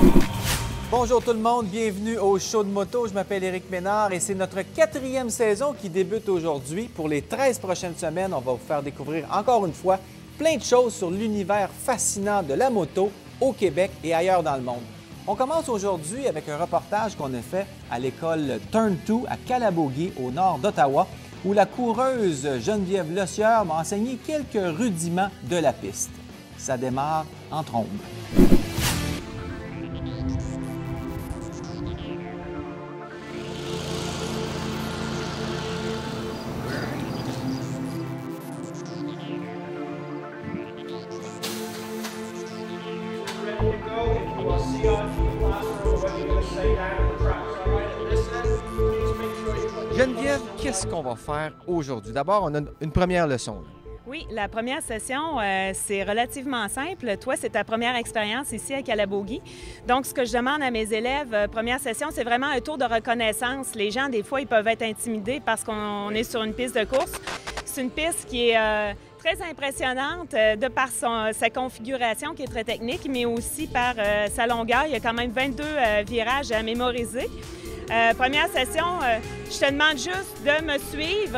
Bonjour tout le monde, bienvenue au Show de moto. Je m'appelle Éric Ménard et c'est notre 4e saison qui débute aujourd'hui. Pour les 13 prochaines semaines, on va vous faire découvrir encore une fois plein de choses sur l'univers fascinant de la moto au Québec et ailleurs dans le monde. On commence aujourd'hui avec un reportage qu'on a fait à l'école Turn 2 à Calabogie, au nord d'Ottawa, où la coureuse Geneviève Lecieur m'a enseigné quelques rudiments de la piste. Ça démarre en trombe. Geneviève, qu'est-ce qu'on va faire aujourd'hui? D'abord, on a une première leçon. Oui, la première session, c'est relativement simple. Toi, c'est ta première expérience ici à Calabogie. Donc, ce que je demande à mes élèves, première session, c'est vraiment un tour de reconnaissance. Les gens, des fois, ils peuvent être intimidés parce qu'on est sur une piste de course. C'est une piste qui est très impressionnante de par sa configuration qui est très technique, mais aussi par sa longueur. Il y a quand même 22 virages à mémoriser. Première session, je te demande juste de me suivre.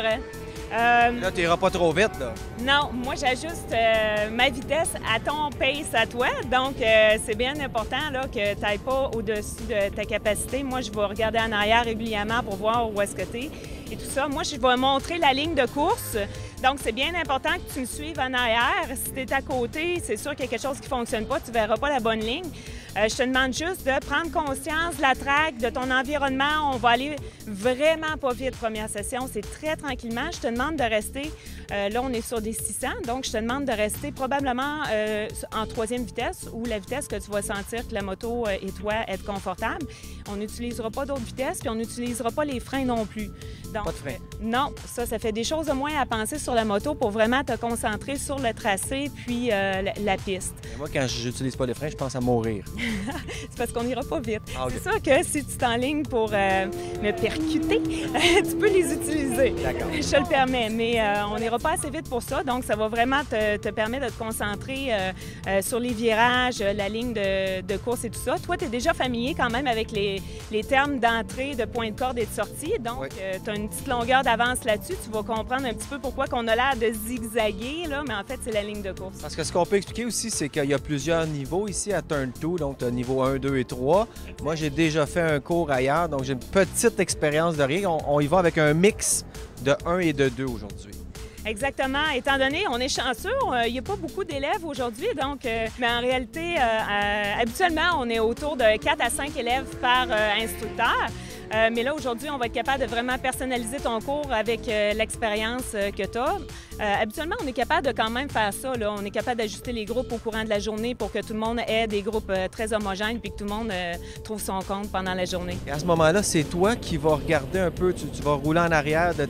Là, tu n'iras pas trop vite, là. Non, moi, j'ajuste ma vitesse à ton pace à toi. Donc, c'est bien important là, que tu n'ailles pas au-dessus de ta capacité. Moi, je vais regarder en arrière régulièrement pour voir où est-ce que tu es et tout ça. Moi, je vais montrer la ligne de course. Donc, c'est bien important que tu me suives en arrière. Si tu es à côté, c'est sûr qu'il y a quelque chose qui ne fonctionne pas, tu ne verras pas la bonne ligne. Je te demande juste de prendre conscience de la traque, de ton environnement. On va aller vraiment pas vite, première session. C'est très tranquillement. Je te demande de rester, là, on est sur des 600, donc je te demande de rester probablement en 3e vitesse ou la vitesse que tu vas sentir que la moto et toi êtes confortable. On n'utilisera pas d'autres vitesses, puis on n'utilisera pas les freins non plus. Donc, pas de frein. Non, ça fait des choses de moins à penser sur la moto pour vraiment te concentrer sur le tracé puis la piste. Et moi, quand j'utilise pas les freins, je pense à mourir. C'est parce qu'on n'ira pas vite. Ah, okay. C'est sûr que si tu t'enlignes pour me percuter, tu peux les utiliser. D'accord. Je te le permets, mais on n'ira pas assez vite pour ça. Donc, ça va vraiment te permettre de te concentrer sur les virages, la ligne de course et tout ça. Toi, tu es déjà familier quand même avec les termes d'entrée, de point de corde et de sortie. Donc, oui. Tu as une petite longueur d'avance là-dessus. Tu vas comprendre un petit peu pourquoi on a l'air de zigzaguer, là, mais en fait, c'est la ligne de course. Parce que ce qu'on peut expliquer aussi, c'est qu'il y a plusieurs niveaux ici à Turn 2, donc tu as niveau 1, 2 et 3. Moi, j'ai déjà fait un cours ailleurs, donc j'ai une petite expérience de rien. On y va avec un mix de 1 et de 2 aujourd'hui. Exactement. Étant donné, on est chanceux, il n'y a pas beaucoup d'élèves aujourd'hui, donc, mais en réalité, habituellement, on est autour de 4 à 5 élèves par instructeur. Mais là, aujourd'hui, on va être capable de vraiment personnaliser ton cours avec l'expérience que tu as. Habituellement, on est capable de quand même faire ça, là. On est capable d'ajuster les groupes au courant de la journée pour que tout le monde ait des groupes très homogènes puis que tout le monde trouve son compte pendant la journée. Et à ce moment-là, c'est toi qui vas regarder un peu, tu vas rouler en arrière de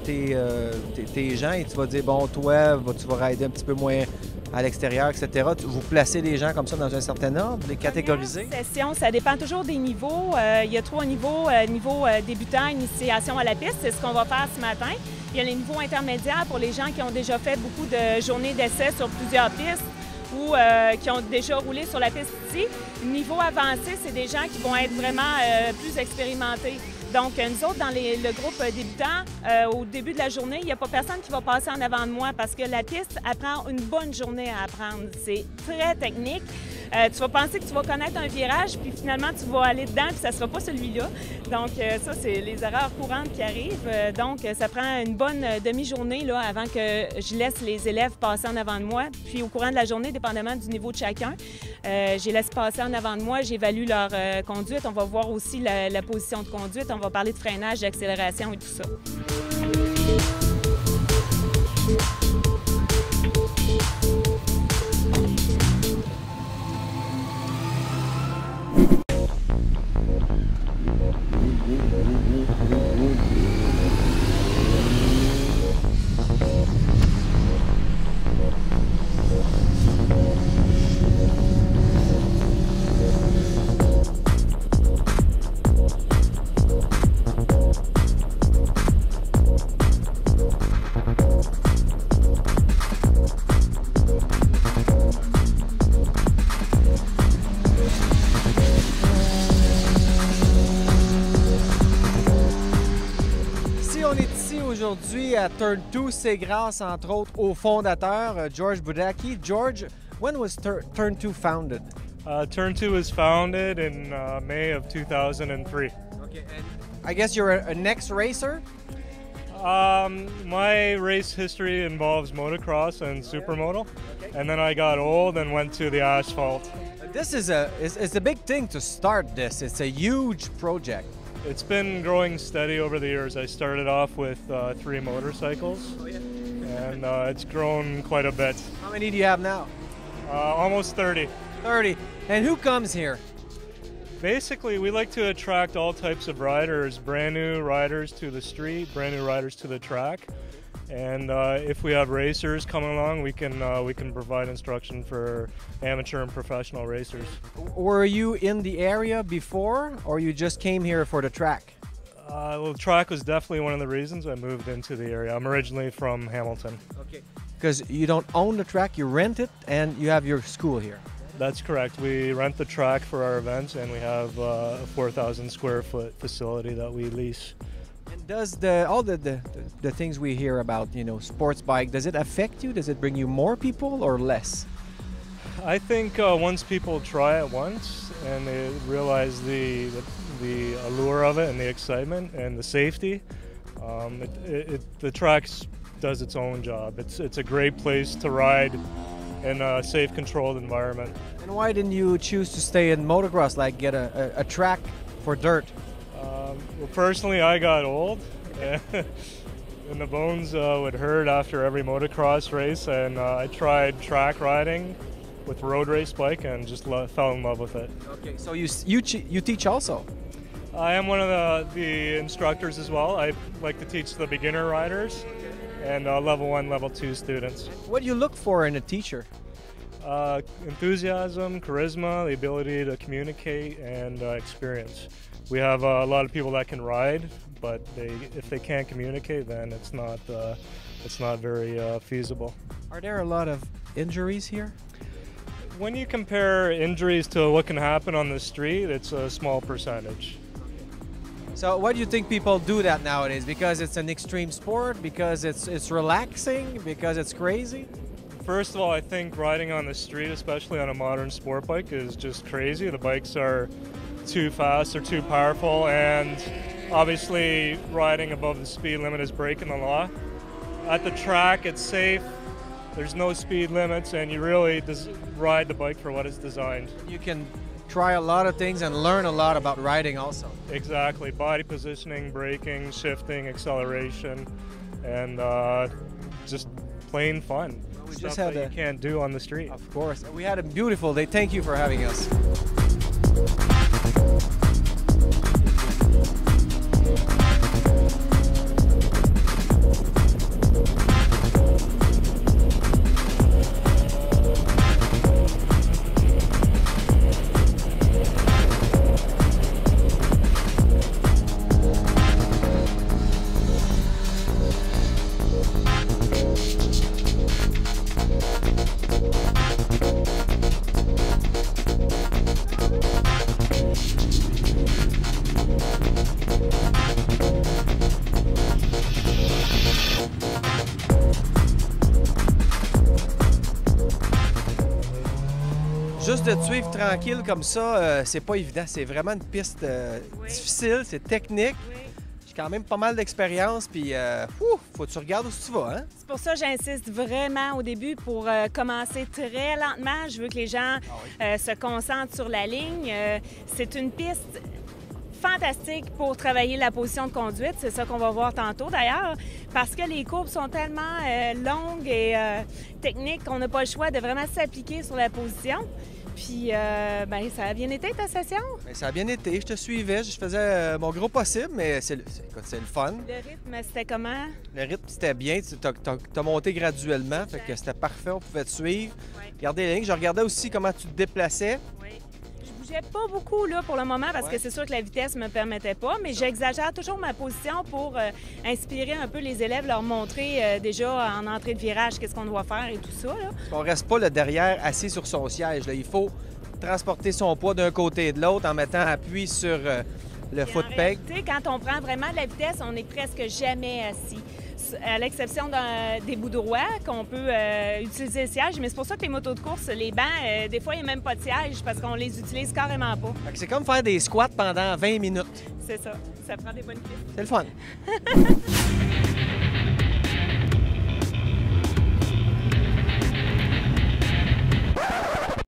tes gens et tu vas dire, bon, toi, tu vas rider un petit peu moins à l'extérieur, etc. Vous placez les gens comme ça dans un certain ordre, les catégoriser? Session, ça dépend toujours des niveaux. Il y a 3 niveaux. Niveau débutant, initiation à la piste, c'est ce qu'on va faire ce matin. Il y a les niveaux intermédiaires pour les gens qui ont déjà fait beaucoup de journées d'essai sur plusieurs pistes ou qui ont déjà roulé sur la piste ici. Niveau avancé, c'est des gens qui vont être vraiment plus expérimentés. Donc, nous autres, dans le groupe débutant, au début de la journée, il n'y a pas personne qui va passer en avant de moi parce que la piste apprend une bonne journée à apprendre. C'est très technique. Tu vas penser que tu vas connaître un virage, puis finalement, tu vas aller dedans, puis ça ne sera pas celui-là. Donc, ça, c'est les erreurs courantes qui arrivent. Donc, ça prend une bonne demi-journée là, avant que je laisse les élèves passer en avant de moi. Puis, au courant de la journée, dépendamment du niveau de chacun, je les laisse passer en avant de moi, j'évalue leur conduite. On va voir aussi la position de conduite. On va parler de freinage, d'accélération et tout ça. aujourd'hui à Turn 2, c'est grâce entre autres au fondateur George Budacki. George, when was Turn 2 founded? Turn 2 was founded in May of 2003. Okay, and I guess you're an ex-racer? My race history involves motocross and supermoto, and then I got old and went to the asphalt. This is it's a big thing to start this. It's a huge project. It's been growing steady over the years. I started off with 3 motorcycles, and it's grown quite a bit. How many do you have now? Almost 30. 30. And who comes here? Basically, we like to attract all types of riders, brand new riders to the street, brand new riders to the track. And if we have racers coming along, we can provide instruction for amateur and professional racers. Were you in the area before, or you just came here for the track? Well, the track was definitely one of the reasons I moved into the area. I'm originally from Hamilton. Okay. Because you don't own the track, you rent it, and you have your school here. That's correct. We rent the track for our events, and we have a 4,000 square foot facility that we lease. And does all the things we hear about, you know, sports bike, does it affect you? Does it bring you more people or less? I think once people try it once and they realize the allure of it and the excitement and the safety, the track does its own job. It's a great place to ride in a safe, controlled environment. And why didn't you choose to stay in motocross, like get a track for dirt? Well, personally, I got old, and the bones would hurt after every motocross race, and I tried track riding with road race bike and just fell in love with it. Okay, so you teach also? I am one of the instructors as well. I like to teach the beginner riders and level 1, level 2 students. What do you look for in a teacher? Enthusiasm, charisma, the ability to communicate, and experience. We have a lot of people that can ride, but if they can't communicate, then it's not very feasible. Are there a lot of injuries here? When you compare injuries to what can happen on the street, it's a small percentage. So why do you think people do that nowadays? Because it's an extreme sport? Because it's relaxing? Because it's crazy? First of all, I think riding on the street, especially on a modern sport bike, is just crazy. The bikes are too fast, they're too powerful, and obviously riding above the speed limit is breaking the law. At the track, it's safe, there's no speed limits, and you really just ride the bike for what it's designed. You can try a lot of things and learn a lot about riding also. Exactly, body positioning, braking, shifting, acceleration, and just plain fun. We Stuff just had that you can't do on the street. Of course. We had a beautiful day. Thank you for having us. Juste de te suivre tranquille comme ça, c'est pas évident. C'est vraiment une piste difficile, c'est technique. Oui. J'ai quand même pas mal d'expérience, puis faut que tu regardes où tu vas, hein? C'est pour ça que j'insiste vraiment au début pour commencer très lentement. Je veux que les gens se concentrent sur la ligne. C'est une piste fantastique pour travailler la position de conduite. C'est ça qu'on va voir tantôt d'ailleurs, parce que les courbes sont tellement longues et techniques qu'on n'a pas le choix de vraiment s'appliquer sur la position. Puis, ça a bien été ta session? Bien, ça a bien été. Je te suivais, je faisais mon gros possible, mais c'est le fun. Le rythme, c'était comment? Le rythme, c'était bien. Tu as monté graduellement, fait que c'était parfait. On pouvait te suivre. Oui. Regarder les lignes. Je regardais aussi comment tu te déplaçais. Oui. Je bougeais pas beaucoup là, pour le moment parce que c'est sûr que la vitesse ne me permettait pas, mais j'exagère toujours ma position pour inspirer un peu les élèves, leur montrer déjà en entrée de virage qu'est-ce qu'on doit faire et tout ça. Là. On reste pas le derrière assis sur son siège. Là. Il faut transporter son poids d'un côté et de l'autre en mettant appui sur le Et foot en peg. réalité, quand on prend vraiment de la vitesse, on n'est presque jamais assis. À l'exception des bouts de roues qu'on peut utiliser le siège. Mais c'est pour ça que les motos de course, les bancs, des fois, il n'y a même pas de siège parce qu'on les utilise carrément pas. Fait que c'est comme faire des squats pendant 20 minutes. C'est ça. Ça prend des bonnes pistes. C'est le fun.